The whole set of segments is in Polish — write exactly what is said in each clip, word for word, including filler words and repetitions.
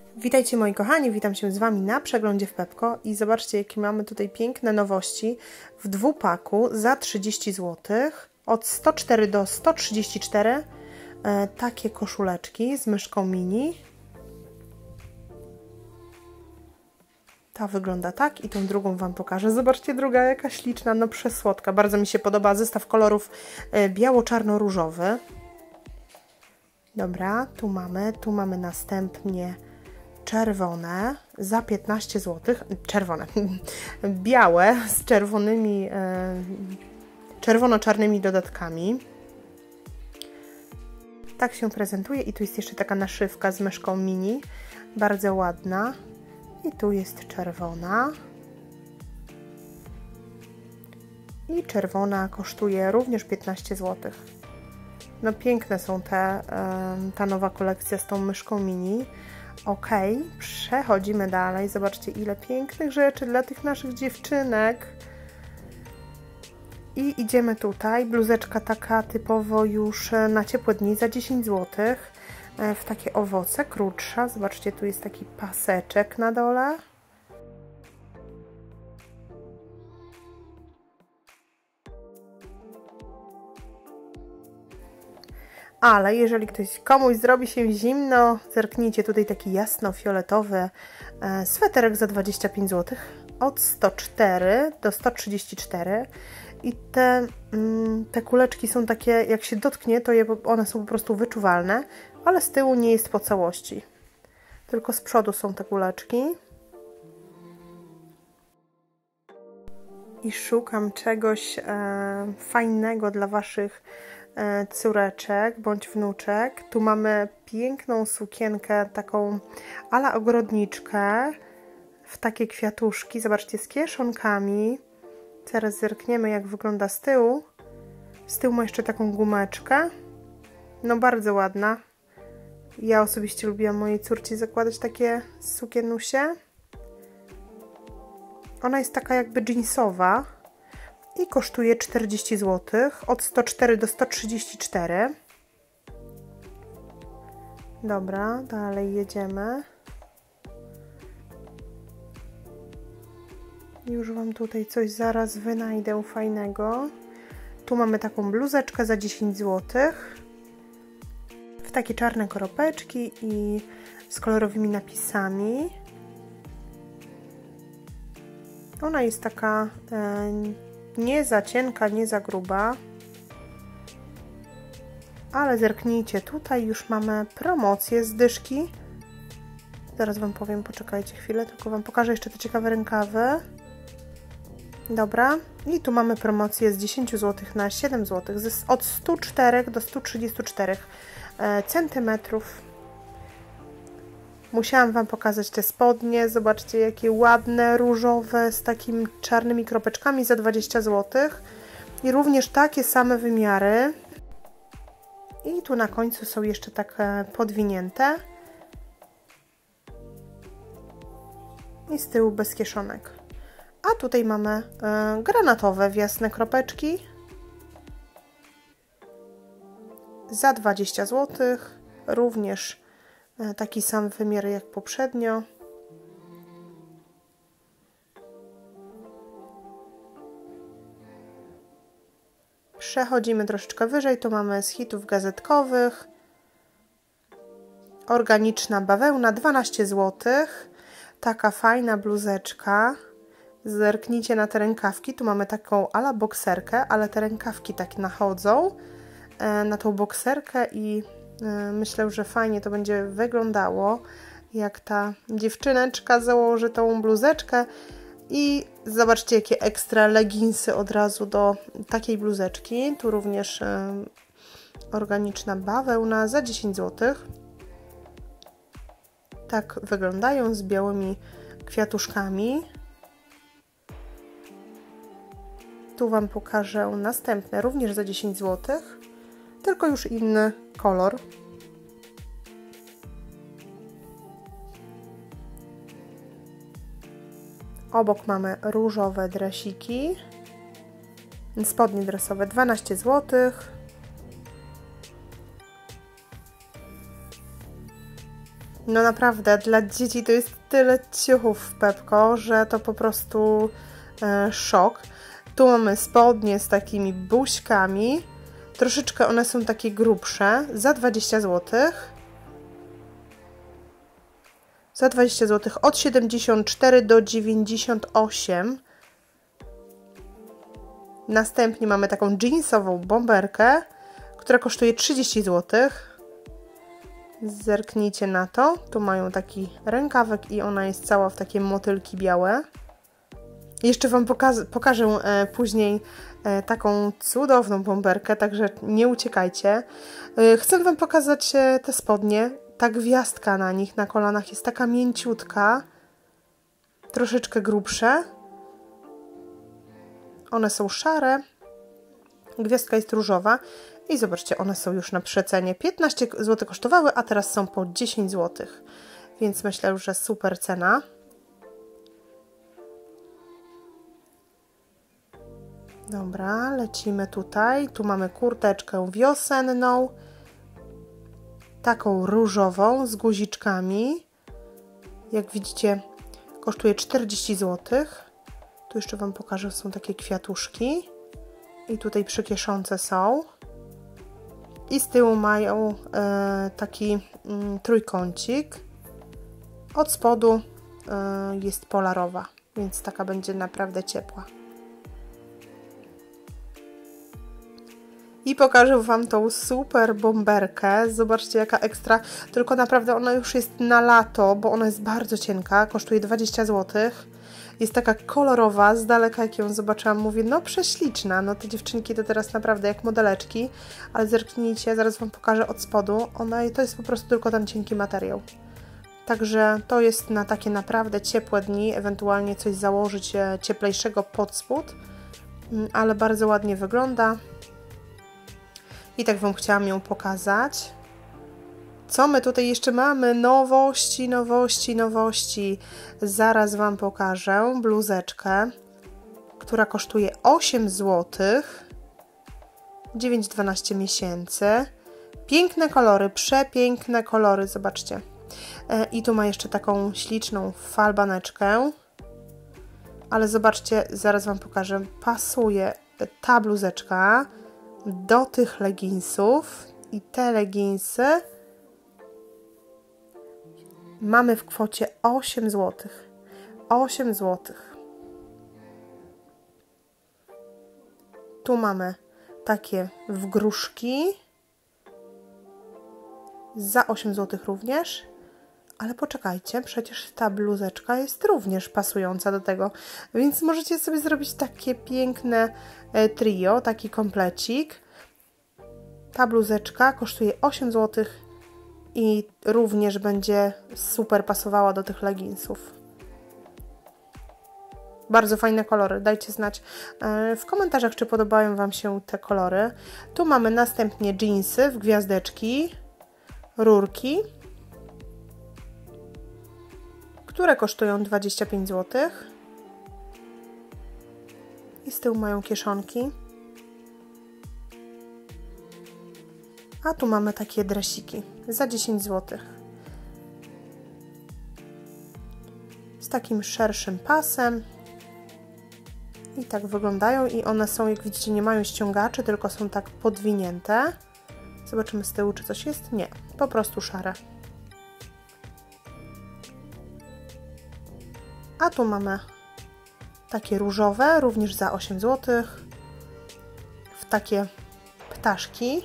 Witajcie moi kochani, witam się z Wami na przeglądzie w Pepco i zobaczcie jakie mamy tutaj piękne nowości w dwupaku za trzydzieści złotych od sto cztery do sto trzydzieści cztery e, takie koszuleczki z myszką mini. Ta wygląda tak i tą drugą Wam pokażę. Zobaczcie, druga jaka śliczna, no przesłodka, bardzo mi się podoba zestaw kolorów e, biało-czarno-różowy. Dobra, tu mamy, tu mamy następnie czerwone za piętnaście złotych, czerwone, białe z czerwonymi, e, czerwono-czarnymi dodatkami. Tak się prezentuje i tu jest jeszcze taka naszywka z myszką mini, bardzo ładna. I tu jest czerwona. I czerwona kosztuje również piętnaście złotych. No piękne są te, e, ta nowa kolekcja z tą myszką mini. Ok, przechodzimy dalej. Zobaczcie, ile pięknych rzeczy dla tych naszych dziewczynek. I idziemy tutaj. Bluzeczka taka typowo już na ciepłe dni za dziesięć złotych. W takie owoce, krótsza. Zobaczcie, tu jest taki paseczek na dole. Ale jeżeli ktoś komuś zrobi się zimno, zerknijcie, tutaj taki jasno-fioletowy e, sweterek za dwadzieścia pięć złotych od sto cztery do sto trzydzieści cztery i te, mm, te kuleczki są takie, jak się dotknie, to je, one są po prostu wyczuwalne, ale z tyłu nie jest po całości, tylko z przodu są te kuleczki. I szukam czegoś e, fajnego dla Waszych córeczek bądź wnuczek. Tu mamy piękną sukienkę, taką ala ogrodniczkę w takie kwiatuszki. Zobaczcie, z kieszonkami. Teraz zerkniemy, jak wygląda z tyłu. Z tyłu ma jeszcze taką gumeczkę. No bardzo ładna. Ja osobiście lubiłam mojej córci zakładać takie sukienusie. Ona jest taka jakby jeansowa. I kosztuje czterdzieści złotych, od sto cztery do sto trzydzieści cztery. Dobra, dalej jedziemy. Już Wam tutaj coś zaraz wynajdę fajnego. Tu mamy taką bluzeczkę za dziesięć złotych. W takie czarne koropeczki i z kolorowymi napisami. Ona jest taka... Yy, nie za cienka, nie za gruba. Ale zerknijcie, tutaj już mamy promocję z dyszki. Zaraz Wam powiem, poczekajcie chwilę, tylko Wam pokażę jeszcze te ciekawe rękawy. Dobra, i tu mamy promocję z dziesięć złotych na siedem złotych, od stu czterech do stu trzydziestu czterech centymetrów. Musiałam Wam pokazać te spodnie. Zobaczcie, jakie ładne, różowe, z takimi czarnymi kropeczkami za dwadzieścia złotych. I również takie same wymiary. I tu na końcu są jeszcze takie podwinięte. I z tyłu bez kieszonek. A tutaj mamy y, granatowe, jasne kropeczki. Za dwadzieścia złotych. Również taki sam wymiar jak poprzednio. Przechodzimy troszeczkę wyżej. Tu mamy z hitów gazetkowych. Organiczna bawełna, dwanaście złotych. Taka fajna bluzeczka. Zerknijcie na te rękawki. Tu mamy taką ala bokserkę, ale te rękawki tak nachodzą na tą bokserkę i myślę, że fajnie to będzie wyglądało, jak ta dziewczyneczka założy tą bluzeczkę i zobaczcie, jakie ekstra leginsy od razu do takiej bluzeczki. Tu również e, organiczna bawełna za dziesięć złotych. Tak wyglądają z białymi kwiatuszkami. Tu Wam pokażę następne, również za dziesięć złotych. Tylko już inny kolor. Obok mamy różowe dresiki. Spodnie dresowe dwanaście złotych. No naprawdę, dla dzieci to jest tyle ciuchów w Pepco, że to po prostu e, szok. Tu mamy spodnie z takimi buźkami. Troszeczkę one są takie grubsze. Za dwadzieścia złotych. Za dwadzieścia złotych od siedemdziesiąt cztery do dziewięćdziesiąt osiem. Następnie mamy taką jeansową bomberkę, która kosztuje trzydzieści złotych. Zerknijcie na to. Tu mają taki rękawek i ona jest cała w takie motylki białe. Jeszcze Wam pokaż pokażę e, później e, taką cudowną bomberkę, także nie uciekajcie. E, chcę Wam pokazać e, te spodnie. Ta gwiazdka na nich, na kolanach jest taka mięciutka, troszeczkę grubsze. One są szare, gwiazdka jest różowa i zobaczcie, one są już na przecenie. piętnaście złotych kosztowały, a teraz są po dziesięć złotych, więc myślę, że super cena. Dobra, lecimy tutaj. Tu mamy kurteczkę wiosenną, taką różową z guziczkami. Jak widzicie, kosztuje czterdzieści złotych. Tu jeszcze Wam pokażę, są takie kwiatuszki. I tutaj przykieszonce są. I z tyłu mają e, taki mm, trójkącik. Od spodu e, jest polarowa, więc taka będzie naprawdę ciepła. I pokażę Wam tą super bomberkę. Zobaczcie, jaka ekstra. Tylko naprawdę ona już jest na lato, bo ona jest bardzo cienka. Kosztuje dwadzieścia złotych. Jest taka kolorowa. Z daleka jak ją zobaczyłam, mówię, no prześliczna. No te dziewczynki to teraz naprawdę jak modeleczki. Ale zerknijcie, zaraz Wam pokażę od spodu. Ona, to jest po prostu tylko ten cienki materiał. Także to jest na takie naprawdę ciepłe dni. Ewentualnie coś założyć cieplejszego pod spód. Ale bardzo ładnie wygląda. I tak Wam chciałam ją pokazać. Co my tutaj jeszcze mamy? Nowości, nowości, nowości. Zaraz Wam pokażę bluzeczkę, która kosztuje osiem złotych. dziewięć dwanaście miesięcy. Piękne kolory, przepiękne kolory, zobaczcie. I tu ma jeszcze taką śliczną falbaneczkę. Ale zobaczcie, zaraz Wam pokażę. Pasuje ta bluzeczka do tych leginsów i te leginsy mamy w kwocie osiem złotych. osiem złotych. Tu mamy takie w gruszki za osiem złotych również. Ale poczekajcie, przecież ta bluzeczka jest również pasująca do tego, więc możecie sobie zrobić takie piękne trio, taki komplecik. Ta bluzeczka kosztuje osiem złotych i również będzie super pasowała do tych leginsów. Bardzo fajne kolory, dajcie znać w komentarzach, czy podobają Wam się te kolory. Tu mamy następnie dżinsy w gwiazdeczki, rurki, które kosztują dwadzieścia pięć złotych. I z tyłu mają kieszonki. A tu mamy takie dresiki za dziesięć złotych. Z takim szerszym pasem. I tak wyglądają. I one są, jak widzicie, nie mają ściągaczy, tylko są tak podwinięte. Zobaczymy z tyłu, czy coś jest. Nie, po prostu szare. A tu mamy takie różowe, również za osiem złotych. W takie ptaszki.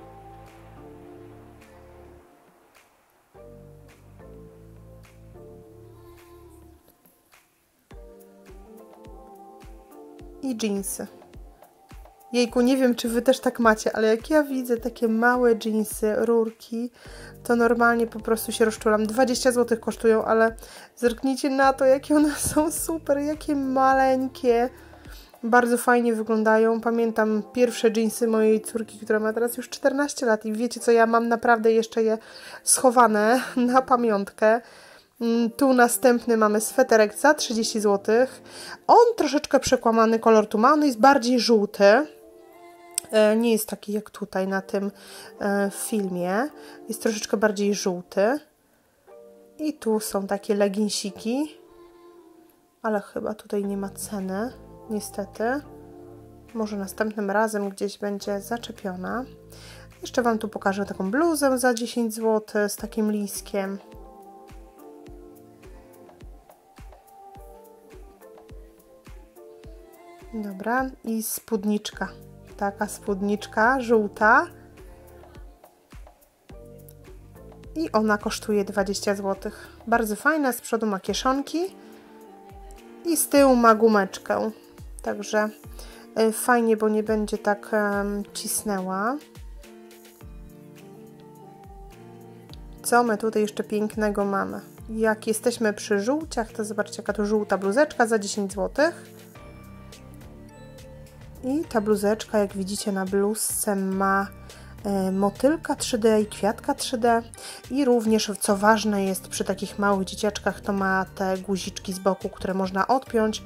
I dżinsy. Jejku, nie wiem, czy Wy też tak macie, ale jak ja widzę takie małe dżinsy, rurki, to normalnie po prostu się rozczulam. dwadzieścia złotych kosztują, ale zerknijcie na to, jakie one są super, jakie maleńkie. Bardzo fajnie wyglądają. Pamiętam pierwsze dżinsy mojej córki, która ma teraz już czternaście lat i wiecie co, ja mam naprawdę jeszcze je schowane na pamiątkę. Tu następny mamy sweterek za trzydzieści złotych. On troszeczkę przekłamany kolor tu ma, on jest bardziej żółty. Nie jest taki jak tutaj na tym filmie. Jest troszeczkę bardziej żółty. I tu są takie leginsiki, ale chyba tutaj nie ma ceny, niestety. Może następnym razem gdzieś będzie zaczepiona. Jeszcze Wam tu pokażę taką bluzę za dziesięć złotych z takim liskiem. Dobra, i spódniczka. Taka spódniczka żółta. I ona kosztuje dwadzieścia złotych. Bardzo fajna, z przodu ma kieszonki i z tyłu ma gumeczkę. Także y, fajnie, bo nie będzie tak y, cisnęła. Co my tutaj jeszcze pięknego mamy? Jak jesteśmy przy żółciach, to zobaczcie, jaka to żółta bluzeczka za dziesięć złotych. I ta bluzeczka, jak widzicie na bluzce, ma y, motylka trzy D i kwiatka trzy D. I również, co ważne jest przy takich małych dzieciaczkach, to ma te guziczki z boku, które można odpiąć y,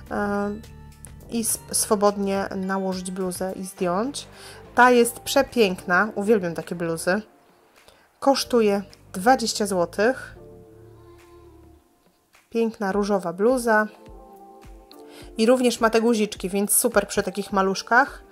i swobodnie nałożyć bluzę i zdjąć. Ta jest przepiękna, uwielbiam takie bluzy. Kosztuje dwadzieścia złotych. Piękna różowa bluza. I również ma te guziczki, więc super przy takich maluszkach.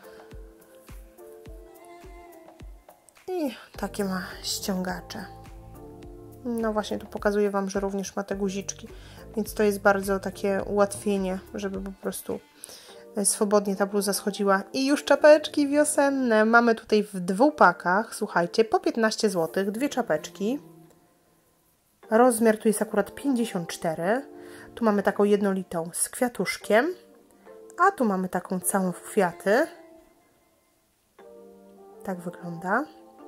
I takie ma ściągacze. No właśnie, tu pokazuję Wam, że również ma te guziczki. Więc to jest bardzo takie ułatwienie, żeby po prostu swobodnie ta bluza schodziła. I już czapeczki wiosenne. Mamy tutaj w dwóch pakach, słuchajcie, po piętnaście złotych, dwie czapeczki. Rozmiar tu jest akurat pięćdziesiąt cztery. Tu mamy taką jednolitą z kwiatuszkiem, a tu mamy taką całą w kwiaty. Tak wygląda.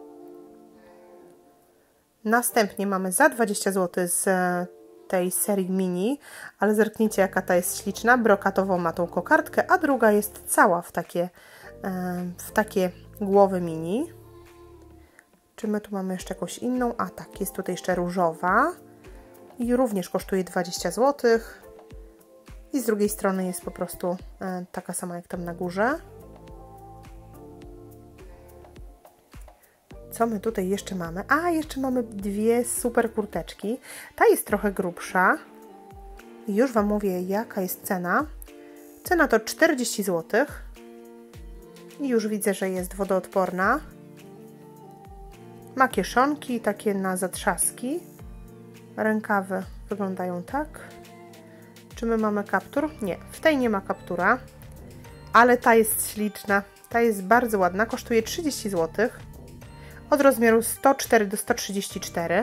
Następnie mamy za dwadzieścia złotych z tej serii mini, ale zerknijcie, jaka ta jest śliczna. Brokatową ma tą kokardkę, a druga jest cała w takie, w takie głowy mini. Czy my tu mamy jeszcze jakąś inną? A tak, jest tutaj jeszcze różowa i również kosztuje dwadzieścia złotych. I z drugiej strony jest po prostu taka sama jak tam na górze. Co my tutaj jeszcze mamy? A, jeszcze mamy dwie super kurteczki. Ta jest trochę grubsza. I już Wam mówię, jaka jest cena. Cena to czterdzieści złotych. I już widzę, że jest wodoodporna. Ma kieszonki takie na zatrzaski. Rękawy wyglądają tak. Czy my mamy kaptur? Nie, w tej nie ma kaptura. Ale ta jest śliczna. Ta jest bardzo ładna. Kosztuje trzydzieści złotych. Od rozmiaru sto cztery do sto trzydzieści cztery.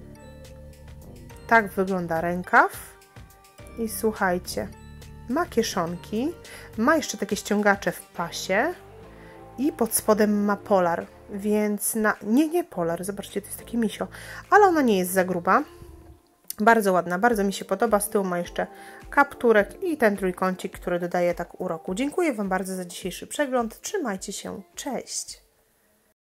Tak wygląda rękaw. I słuchajcie, ma kieszonki, ma jeszcze takie ściągacze w pasie i pod spodem ma polar, więc na... nie, nie polar, zobaczcie, to jest takie misio, ale ona nie jest za gruba. Bardzo ładna, bardzo mi się podoba. Z tyłu ma jeszcze kapturek i ten trójkącik, który dodaje tak uroku. Dziękuję Wam bardzo za dzisiejszy przegląd. Trzymajcie się, cześć!